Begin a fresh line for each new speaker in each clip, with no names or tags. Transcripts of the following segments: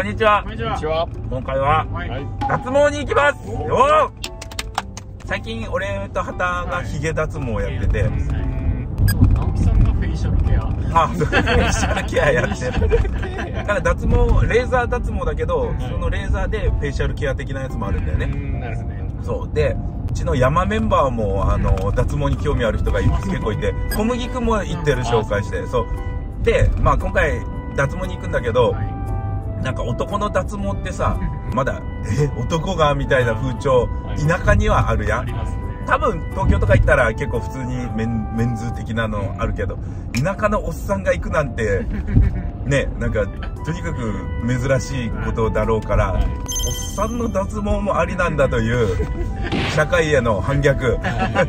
にちは。
こんにちは。
今回は、脱毛に行きます。よー。最近、俺と畑がヒゲ脱毛やってて。
直樹さんがフェイシャルケア。
あ、フェイシャルケアやってる。だから脱毛、レーザー脱毛だけど、そのレーザーでフェイシャルケア的なやつもあるんだよね。
なるほどね。
そう。で、うちの山メンバーも、脱毛に興味ある人が結構いて、小麦くんも行ってる紹介して。そう。で、まあ今回、脱毛に行くんだけど、なんか男の脱毛ってさ、まだ、男がみたいな風潮、田舎にはあるやん。多分、東京とか行ったら結構普通にメンズ的なのあるけど、田舎のおっさんが行くなんて、ね、なんか、とにかく珍しいことだろうから、おっさんの脱毛もありなんだという、社会への反逆。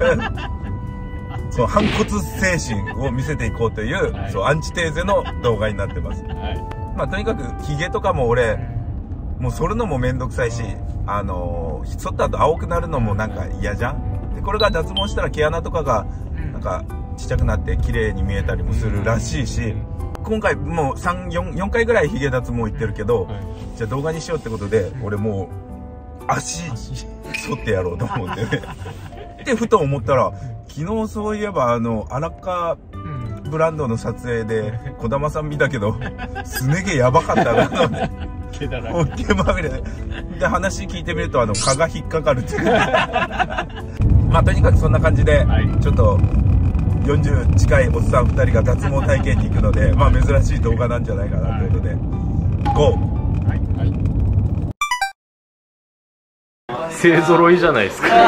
そう、反骨精神を見せていこうという、そう、アンチテーゼの動画になってます。まあ、とにかく、ヒゲとかも俺、もう剃るのもめんどくさいし、剃った後青くなるのもなんか嫌じゃん。で、これが脱毛したら毛穴とかが、なんか、ちっちゃくなって綺麗に見えたりもするらしいし、今回もう4回ぐらいヒゲ脱毛行ってるけど、じゃあ動画にしようってことで、俺もう、足、剃ってやろうと思ってね。で、ふと思ったら、昨日そういえば荒川ブランドの撮影で児玉さん見たけどすね毛やばかったなと思って毛まみれで話聞いてみると蚊が引っかかるっていうまあとにかくそんな感じで、ちょっと40近いおっさん2人が脱毛体験に行くので、まあ珍しい動画なんじゃないかなということで、ゴー。
勢ぞろいじゃないですか。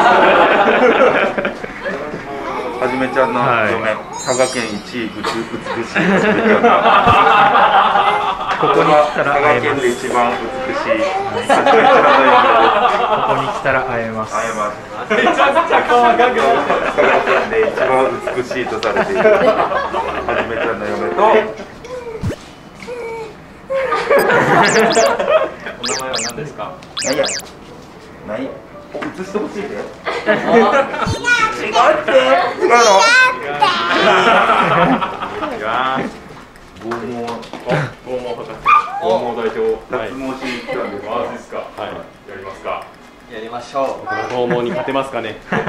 はじめちゃんの嫁、佐賀県一美しい。
ここに来たら
佐賀県で一番美しい。はじめちゃんの嫁。
ここに来たら会えます。
会えます。めちゃくちゃ可愛い。佐賀県で一番美しいとされている。はじめちゃんの嫁と。
お名前は何ですか。
ないや。ない。映してほしいで。違うって。違うの。剛毛代表。脱毛しに来たんです。マジですか。はい。やりますか。
やりましょう。
剛毛に勝てますかね。
手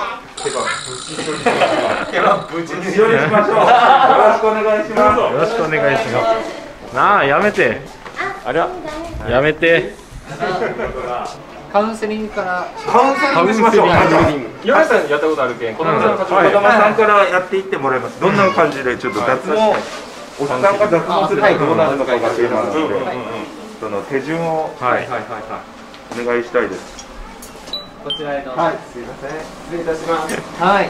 は無事に処理しましょう。よろしくお願いします。
よろしくお願いします。なあ、やめて。あれは。やめて。
カウンセリングから。
カウンセリングしましょう。
岩井さんやったことあるけん。児玉
さんからやっていってもらいます。どんな感じでちょっと脱毛、おっさんが脱毛するとどうなるのかがテーマなので、その手順をお願いしたいです。
こちらへどうぞ。
はい、すいません。失礼いたします。
はい。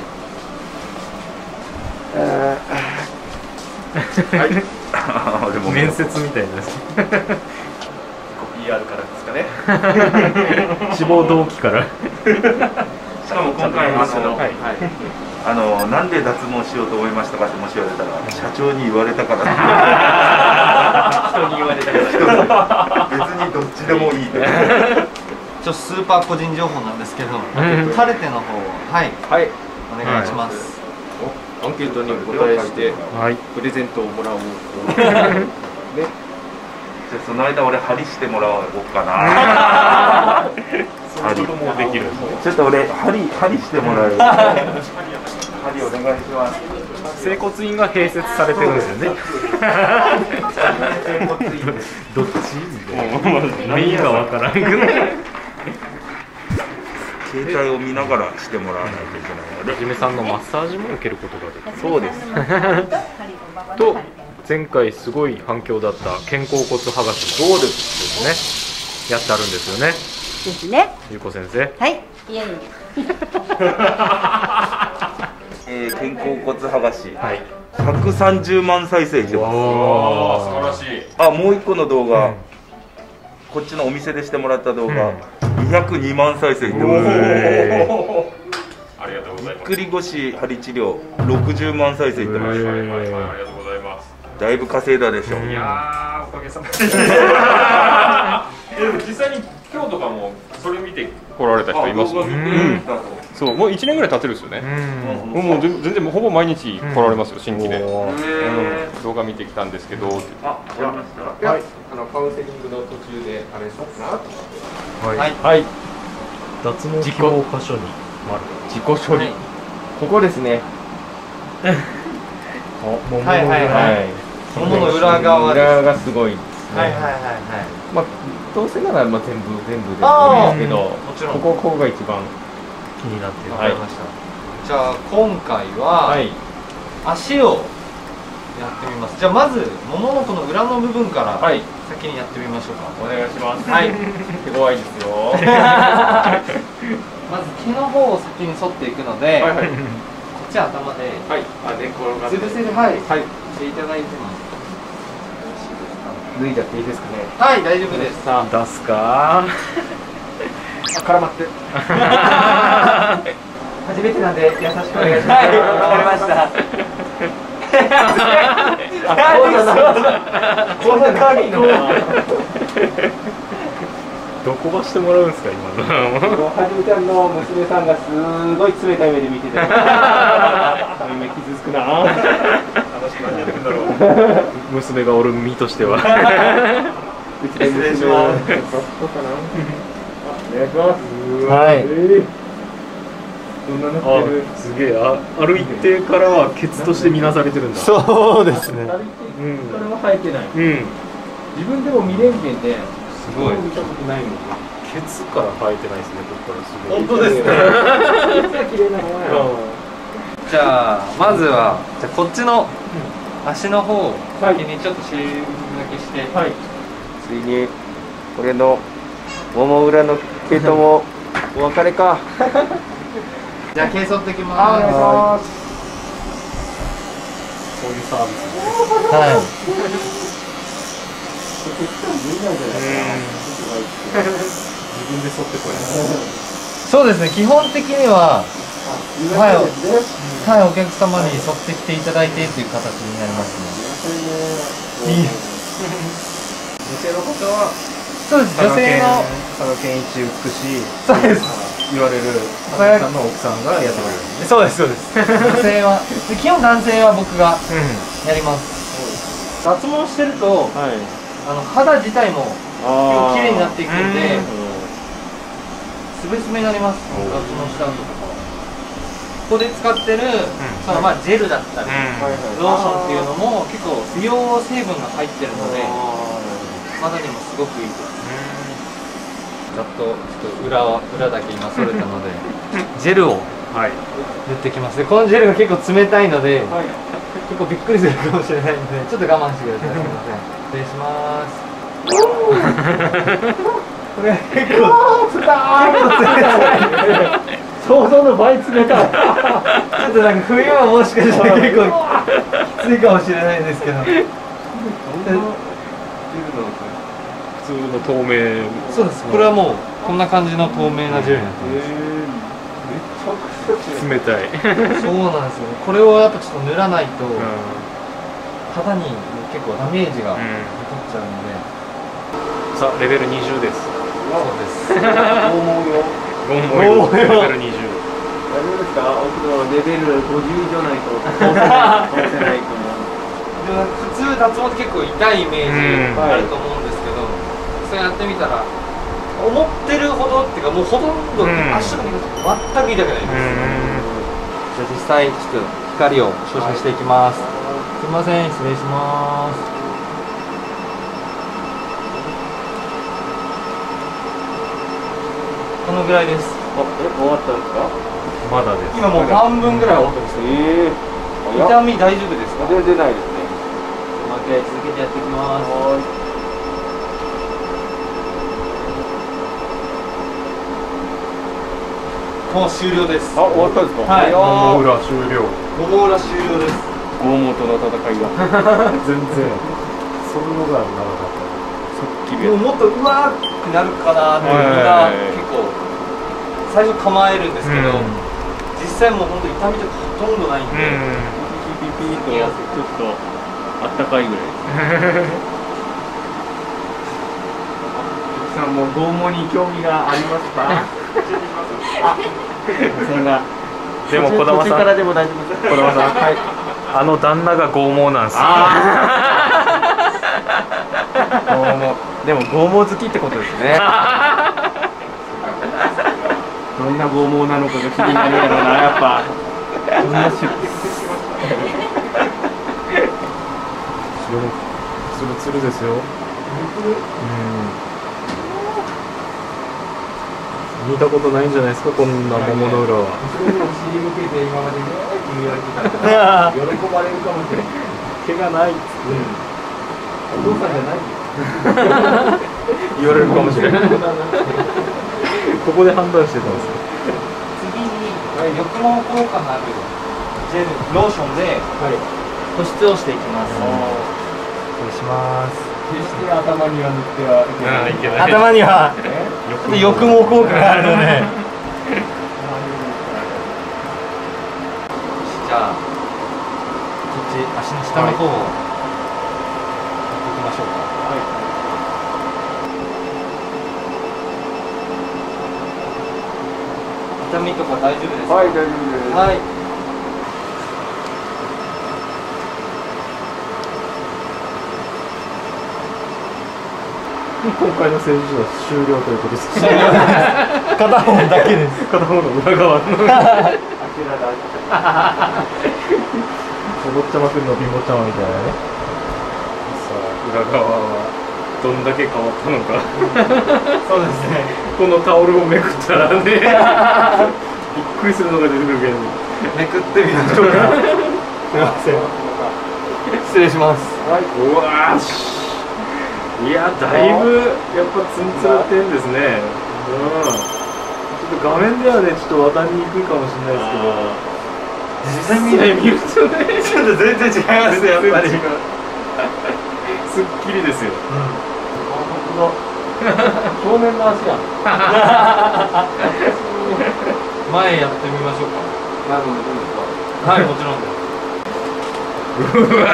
はい。
面接みたいです。
PR からですかね。
志望動機から。
しかも今回なんで脱毛しようと思いましたかってもし言われたら社長に言われたから
人に言われたから
別にどっちでもいいと
スーパー個人情報なんですけど、カルテの方をお願いします。
アンケートにお答えしてプレゼントをもらおう。
じゃあその間俺針してもらおうかな。
針もできる。
ちょっと俺針してもらえる。針お願いします。
整骨院が併設されてるんですよね。どっち？メインがわからんけど。
携帯を見ながらしてもらわないといけないので。
はじめさんのマッサージも受けることができる。
そうです。
と。前回すごい反響だった肩甲骨剥がしもそうですね、やってあるんですよね。
ですね。
ゆうこ先生。
はい。いやいや。
肩甲骨剥がし。はい。130万再生してます。
おー、素晴らしい。
あ、もう一個の動画、こっちのお店でしてもらった動画、202万再生してます。
ありがとうございます。
ぎっくり腰針治療60万再生いってます。ありがとうございます。だいぶ稼いだでしょう。
いやー、おかげさまで。でも実際に今日とかもそれ見て来られた人いますもんね。 そうもう1年ぐらい経ってるんですよね。もう全然もうほぼ毎日来られますよ、新規で。動画見てきたんですけど。あ、わかりました。はい、カウンセリングの途中であれしようかなと思って。はい。脱毛希望箇所に自己処理。ここですね。桃の
桃の裏側です。
裏がすごいですね。まあどうせなら全部でいいんですけど、ここが一番気になってる。
わかりました。じゃあ今回は足をやってみます。じゃあまず桃のこの裏の部分から先にやってみましょうか。
お願いします。はい。手強いですよ。
まず毛の方を先に剃っていくので、こっち頭で
寝転がって
潰せるしていただいてます。
脱いじゃっていいですかね。
はい、大丈夫です。
さあ出すか。絡まって。
初めてなんで優しくお願いします。はい、わかりました。こんな感じの。
どこがしてもらうんですか今の。はじめちゃんの娘さんがすごい冷たい目で見てて。目傷つくな。楽しくなってるんだろう。娘がおる身としては。失礼します。お願いします。はい。そんななってる。すげえ。歩いてからはケツとして見なされてるんだ。
そうですね。
それは生えてない。自分でも見れんけんで。すごい。見たことないの。ケツから生えてないですね。ここからすごい。
本当ですね。綺麗なの。じゃあまずはこっちの足の方を先にちょっとシール抜きして、
ついにこれのもも裏の毛ともお別れか。
じゃあ毛剃ってきます。お願いします。
そういうサービスです。自分で剃ってこれ。
そうですね。基本的にはお客様に沿ってきていただいてという形になりますね。
女性の方は
そうです。女性の
佐賀県一美しい
そうです
言われる佐賀さんの奥さんがやってくれるんで。
そうですそうです。女性は基本男性は僕がやります。脱毛してると肌自体も綺麗になっていくんで、すべすべになります。脱毛した後とか。ここで使ってるそのジェルだったりローションっていうのも結構美容成分が入ってるので肌にもすごくいいです。ちょっと裏だけ今剃れたのでジェルを塗ってきます。このジェルが結構冷たいので結構びっくりするかもしれないのでちょっと我慢してください。すみません。失礼します。これ結構冷たい。想像の倍冷たい。ちょっとなんか冬はもしかしたら結構きついかもしれないんですけど。普
通の透明。
そうです。これはもうこんな感じの透明なジェルになってます。
冷たい。
そうなんですよ。これをやっぱちょっと塗らないと肌に結構ダメージが残っちゃうので。
さあレベル20です。
そうです。
レベル20。大丈夫ですか？レベル50以上ないと通せないと思う。
普通脱毛って結構痛いイメージあると思うんですけど、それやってみたら思ってるほどっていうかもうほとんど足とか全く痛くないです。じゃあ実際ちょっと光を照射していきます。すみません、失礼します。このぐらいです。
終わったんですか？まだです。
今もう半分ぐらい終わってます。痛み大丈夫ですか？
全然ないですね。
もう一回続けてやっていきます。もう終了です。
終わったんですか？
はい。
もも裏終了。
もも裏終了です。
拷問との戦いが。全然。そんなのがなかった。
もうもっとうわーってなるかなってみんな結構最初構えるんですけど、実際もう本当痛みとかほとんどないんで、
ピピピとちょっとあったかいぐらいです。奥さんも拷問に興味がありますか？ でも児玉さん、からでも大丈夫です。児玉さん、はい、旦那が剛毛なんですよ。
でも剛毛好きってことですね。
どんな剛毛なのかが気になるやろな、やっぱ。どんな種類。ツルツルですよ。見たことないんじゃないですか、こんな桃の裏は。喜ばれるかもしれない。毛がないっつって。お父さんじゃない。言われるかもしれない。ここで判断してたんですよ。
次に緑毛効果のあるジェルローションで保湿をしていきます。お願いします。
決して頭には塗ってはいけない。
頭には緑毛効果があるので。じゃあこっち足の下の方をやっていきましょうか。痛みとか大丈夫ですか？
はい、大丈夫です。
はい。
今回の施術は終了ということです。
片方だけです。
片方の裏側の。お坊ちゃまくんの貧乏ちゃまみたいなね。さあ、裏側はどんだけ変わったのか。
そうですね。
このタオルをめくったらね、びっくりするのが出てくるけど。
めくってみましょうか。すみません。失礼します。
はい。うわーし。いや、だいぶやっぱツンツルってんですね。ちょっと画面ではね、ちょっと渡りにくいかもしれないですけど、実際見るとね、
ちょっと全然違いますね、やっぱり。
すっきりですよ。
正面の足や。前やってみましょうか。前もできるんですか？はい、もちろんです。
うわ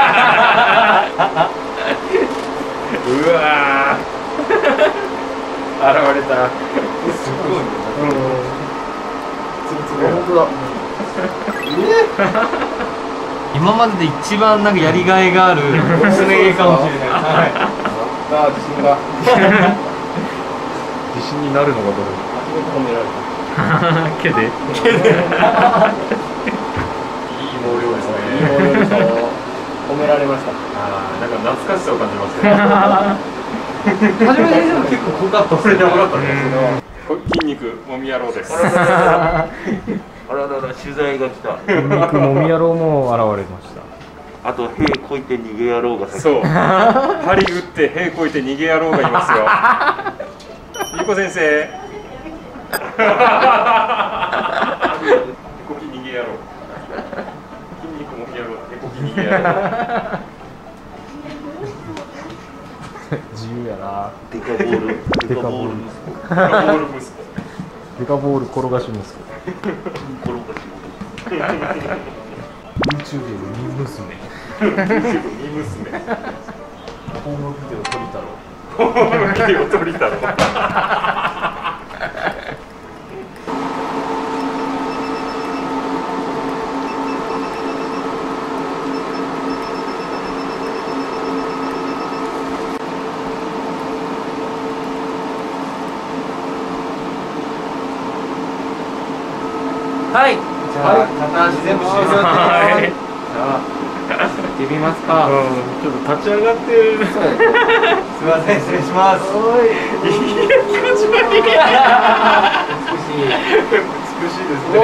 ー。うわー。現れた。
すごい。
本当だ。
今までで一番なんかやりがいがあるすね毛かもしれない。はい。
ああ、自信が。自信になるのがどれ？
初めて褒められた。
毛で？
毛で。いい
毛量ですね。
いい毛量でした。褒められました。
ああ、なんか懐かしさを感じますね。
初めて見ても結構濃かった。
それでもかったんですけど。筋肉もみ野郎です。あららら取材が来た。筋肉もみ野郎も現れました。
あと兵こいて逃げ野郎が
そう。針打って兵こいて逃げ野郎がいますよ。ゆうこ先生。手こき逃げ野郎。筋肉もみ野郎。手こき逃げ野郎。自由やな。
デカボール。デカボール息子。
デカボール息子。デカボール転がし息子。
転がし息子。
YouTube でミ娘。YouTube ミ娘。ホームビデオ撮りたろ。ホームビデオ撮りたろ。
はい。じゃあ、片足全部終了ってことで。じゃあ、行ってみますか。
ちょっと立ち上がってる。
すみません、失礼します。
いい感じ。美しい。美しいですね。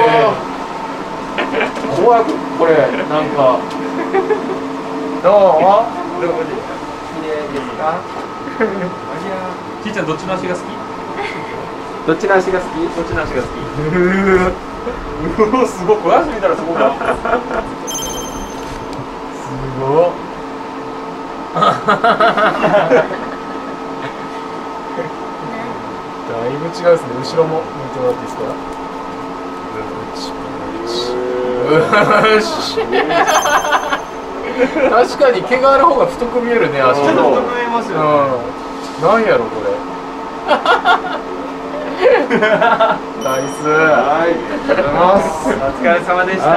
これ、なんか。どう？綺麗ですか？
ちいちゃん、どっちの足が好き？
どっちの足が好き？
どっちの足が好き？すごい、この足見たらすごかった。すごっ。だいぶ違うですね。後ろも見てもらっていいですか？確かに毛がある方が太く見えるね、足の。
ちょっと太く見えますよね。
なんやろこれ。 ナイス。はい。ありがとうございます。お疲れ様でした。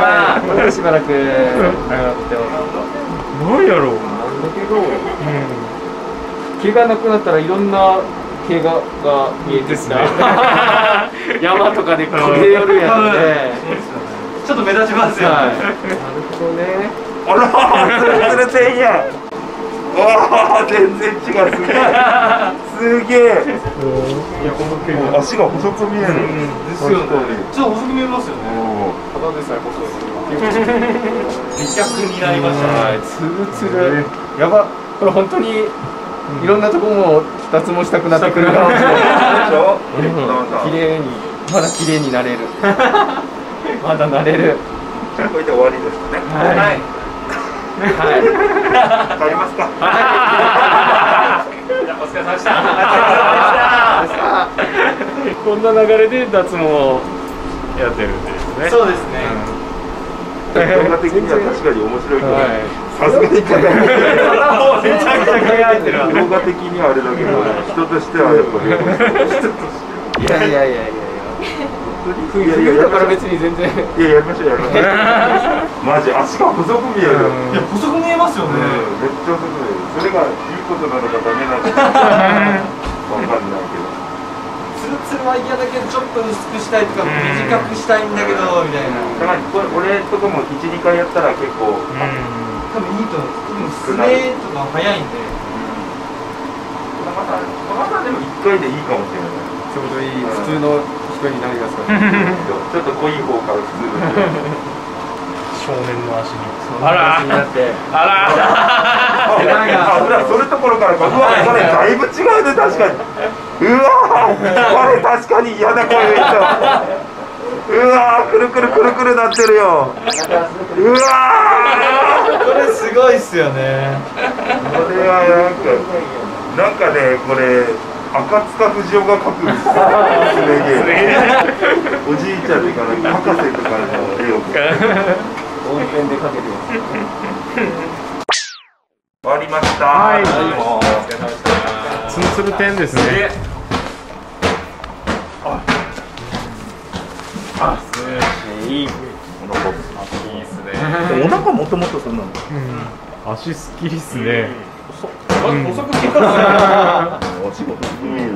しばらく長くても。なんやろう。なんだけど。毛がなくなったらいろんな毛が見えてきた。山とかで焦げ寄るやつで。ちょっと目立ちますよね。なるほどね。あら、ツルツルてんや。わあ、全然違う。すげえ。すげえ。足が細く見える。ですよね。ちょっと細く見えますよね。ただでさえ細い。美脚になりましたね。ツルツル。やば。これ本当にいろんなとこも脱毛したくなってくるかもしれない。綺麗に、まだ綺麗になれる。まだなれる。これで終わりですね。はい。はい。帰りますか。じゃあお疲れ様でした。こんな流れで脱毛やってるんですね。そうですね。動画的には確かに面白いけど、さすがに輝いてる。めちゃくちゃ輝いてる。動画的にはあれだけど、人としてはやっぱり。いやいやいやいや。冬だから別に全然。いや、やりましょう、やりましょう。マジ、足が細く見える。いや、細く見えますよね。めっちゃ細く見える。それがいいことなのかダメなのか。わかんないけど。ツルツルは嫌だけど、ちょっと薄くしたいとか、短くしたいんだけど、みたいな。だから、俺とかも1、2回やったら結構。多分いいと思う。スネとか早いんで。またでも1回でいいかもしれない。ちょうどいい、普通の。になりますから、ちょっと濃い方から普通の少年の足にあらそれところからこれだいぶ違うね。確かにうわこれ確かに嫌な声でしたうわくるくるくるくるなってるようわこれすごいっすよねこれはなんかねこれ赤塚不二夫が描くんですよ。おじいちゃんとか博士とかの絵を温泉で描けてます。終わりました。はい。お疲れ様でした。ツルツル天ですね。あ、いい。お腹いいですね。お腹もともとそんなの。足すっきりっすね。細く切ったらお仕事見える。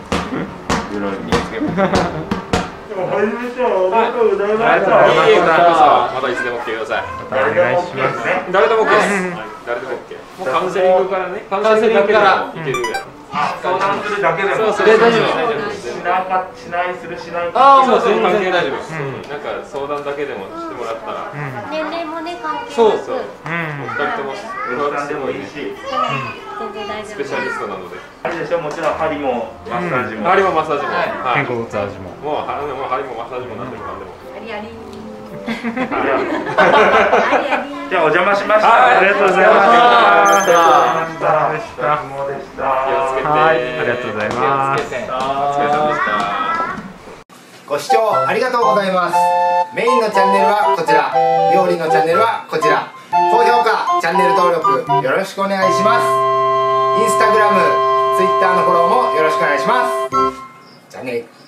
初めてはありがとうございました。またいつでも来てください。お願いします。誰でも OK です。誰でも OK。もうカウンセリングからね。カウンセリングからいけるやん。相談するだけでも。そう大丈夫です。しないするしない。ああもう全然大丈夫です。なんか相談だけでもしてもらったら。
年齢もね関係なく。
そう。
お
二人ともさんでもいいし。スペシャリストなので。あれでしょ、もちろん針もマッサージも。針もマッサージも。肩甲骨マッサージも。もう針もマッサージもなんでもなんでも。
ありあり。
じゃあお邪魔しました。ありがとうございました。気をつけて。ありがとうございます。お疲れ様でした。
ご視聴ありがとうございます。メインのチャンネルはこちら、料理のチャンネルはこちら。高評価、チャンネル登録よろしくお願いします。インスタグラム、ツイッターのフォローもよろしくお願いします。じゃあね。